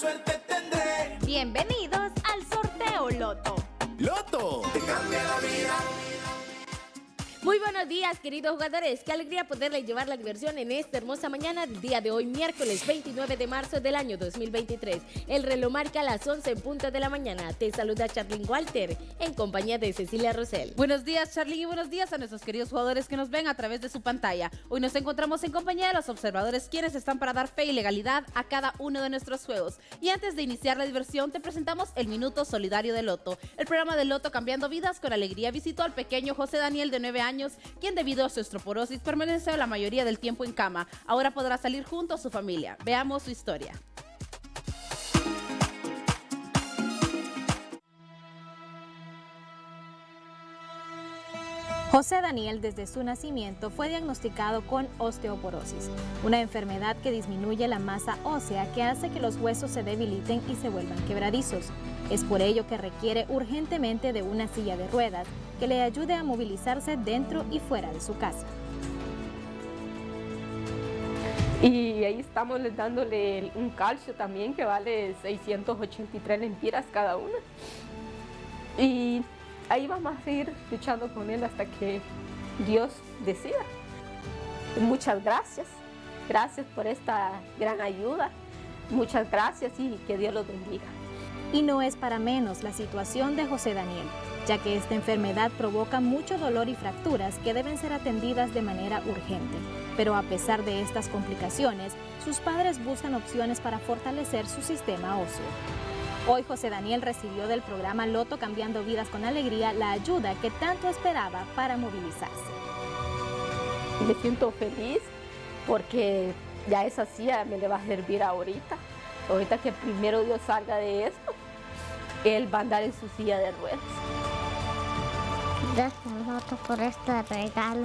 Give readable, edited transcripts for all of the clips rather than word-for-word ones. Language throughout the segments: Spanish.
suerte tendré. Bienvenidos al sorteo Loto. Loto te cambia la vida. Muy buenos días, queridos jugadores. Qué alegría poderles llevar la diversión en esta hermosa mañana del día de hoy, miércoles 29 de marzo del año 2023. El reloj marca las 11 en punto de la mañana. Te saluda Charlyn Walter en compañía de Cecilia Rosell. Buenos días, Charlyn, y buenos días a nuestros queridos jugadores que nos ven a través de su pantalla. Hoy nos encontramos en compañía de los observadores, quienes están para dar fe y legalidad a cada uno de nuestros juegos. Y antes de iniciar la diversión, te presentamos el Minuto Solidario de Loto. El programa de Loto Cambiando Vidas con Alegría visitó al pequeño José Daniel de 9 años, quien debido a su osteoporosis permanece la mayoría del tiempo en cama. Ahora podrá salir junto a su familia. Veamos su historia. José Daniel desde su nacimiento fue diagnosticado con osteoporosis, una enfermedad que disminuye la masa ósea que hace que los huesos se debiliten y se vuelvan quebradizos. Es por ello que requiere urgentemente de una silla de ruedas que le ayude a movilizarse dentro y fuera de su casa. Y ahí estamos dándole un calcio también que vale 683 lempiras cada una. Y ahí vamos a seguir luchando con él hasta que Dios decida. Muchas gracias. Gracias por esta gran ayuda. Muchas gracias y que Dios los bendiga. Y no es para menos la situación de José Daniel, ya que esta enfermedad provoca mucho dolor y fracturas que deben ser atendidas de manera urgente. Pero a pesar de estas complicaciones, sus padres buscan opciones para fortalecer su sistema óseo. Hoy José Daniel recibió del programa Loto Cambiando Vidas con Alegría la ayuda que tanto esperaba para movilizarse. Me siento feliz porque ya esa silla me le va a servir ahorita. Ahorita que primero Dios salga de esto, Él va a andar en su silla de ruedas. Gracias, Loto, por este regalo.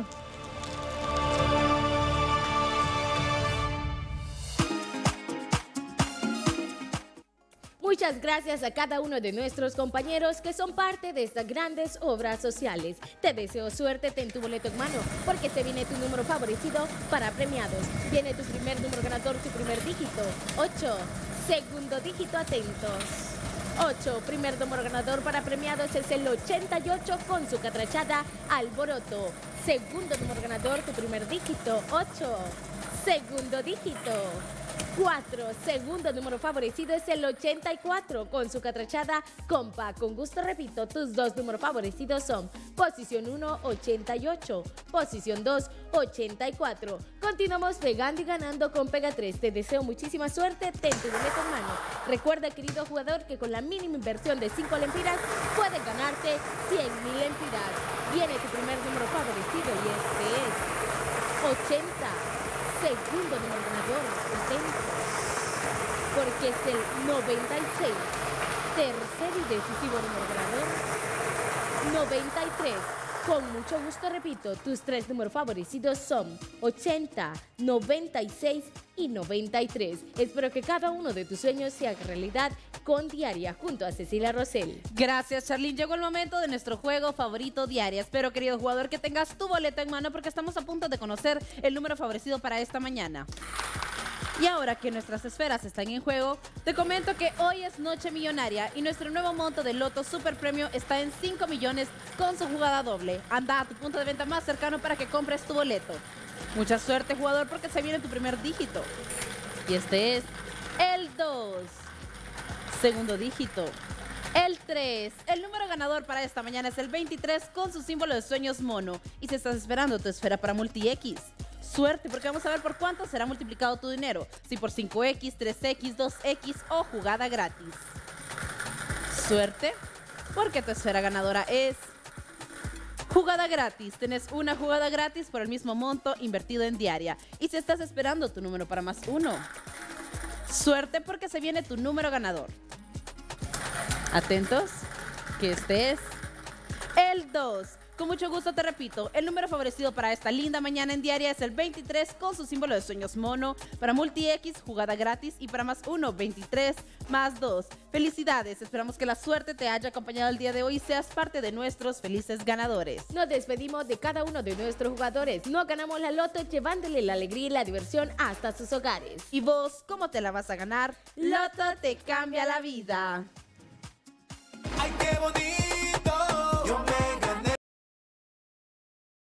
Muchas gracias a cada uno de nuestros compañeros que son parte de estas grandes obras sociales. Te deseo suerte, ten tu boleto en mano, porque te viene tu número favorecido para premiados. Viene tu primer número ganador, tu primer dígito, 8. Segundo dígito, atentos. 8. Primer número ganador para premiados es el 88 con su catrachada Alboroto. Segundo número ganador, tu primer dígito, 8. Segundo dígito, 4. Segundo número favorecido es el 84 con su catrachada Compa. Con gusto repito, tus dos números favorecidos son posición 1, 88, posición 2, 84. Continuamos pegando y ganando con Pega 3. Te deseo muchísima suerte, ten tu boleto en mano. Recuerda, querido jugador, que con la mínima inversión de 5 lempiras puedes ganarte 100,000 lempiras. Viene tu primer número favorecido y este es 80. Segundo número ganador, atentos, porque es el 96. Tercer y decisivo número ganador, 93. Con mucho gusto repito, tus tres números favorecidos son 80, 96 y 93. Espero que cada uno de tus sueños se haga realidad con Diaria junto a Cecilia Rosell. Gracias, Charlyn. Llegó el momento de nuestro juego favorito, Diaria. Espero, querido jugador, que tengas tu boleta en mano porque estamos a punto de conocer el número favorecido para esta mañana. Y ahora que nuestras esferas están en juego, te comento que hoy es Noche Millonaria y nuestro nuevo monto de Loto Super Premio está en 5 millones con su jugada doble. Anda a tu punto de venta más cercano para que compres tu boleto. Mucha suerte, jugador, porque se viene tu primer dígito. Y este es el 2. Segundo dígito, el 3. El número ganador para esta mañana es el 23 con su símbolo de sueños mono. Y si estás esperando tu esfera para multi-X, suerte, porque vamos a ver por cuánto será multiplicado tu dinero. Si por 5X, 3X, 2X o jugada gratis. Suerte, porque tu esfera ganadora es jugada gratis. Tenés una jugada gratis por el mismo monto invertido en Diaria. Y si estás esperando tu número para más 1, suerte, porque se viene tu número ganador. Atentos, que este es el 2. Con mucho gusto te repito, el número favorecido para esta linda mañana en Diaria es el 23 con su símbolo de sueños mono. Para Multi-X, jugada gratis y para +1, 23 +2. Felicidades, esperamos que la suerte te haya acompañado el día de hoy y seas parte de nuestros felices ganadores. Nos despedimos de cada uno de nuestros jugadores. No ganamos la loto llevándole la alegría y la diversión hasta sus hogares. ¿Y vos cómo te la vas a ganar? Loto te cambia la vida. Ay, qué bonito.